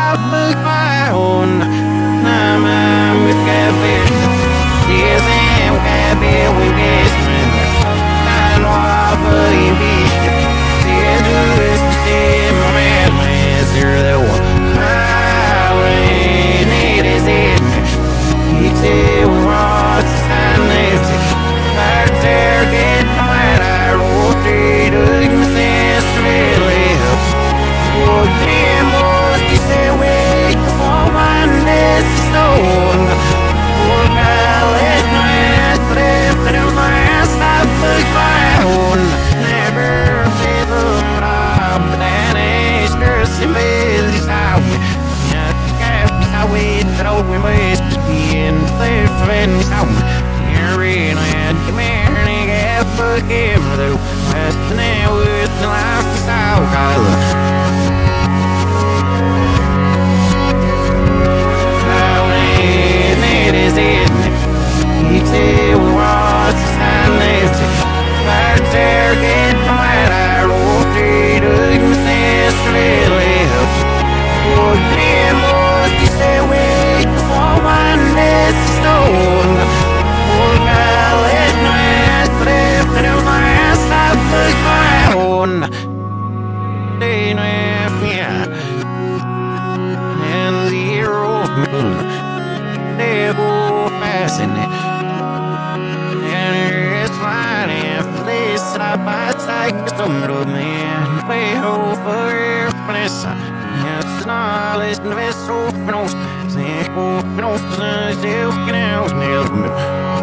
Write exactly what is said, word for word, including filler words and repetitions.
stop my own. I'm a cabin. Yes, I'm cabin with this. I know I'll be. There's a list in my man. Is there the one? I need is it. You say we're all standing. I'm there, get my I wrote it. I'm sense really. Oh, damn, boys, you say wait for my nest stone. Oh, God, let's not live to the last I put my own. Never give up, but that is just a million out. I wait, but I always be in the friends out. You're in it, come here, and get a game, though. West and I would the life is out. You say we were standing right there, get my I wrote it, I'm sense really up. Oh, damn, boys, you say wait for my nest stone. Oh, God, let's not live to the last I put my own. Day and a half, yeah, and zero moon. They go fascinating. I bite like some little man, way over place. Yes, knowledge, and the vessel, no, say, oh, no, say, you can out,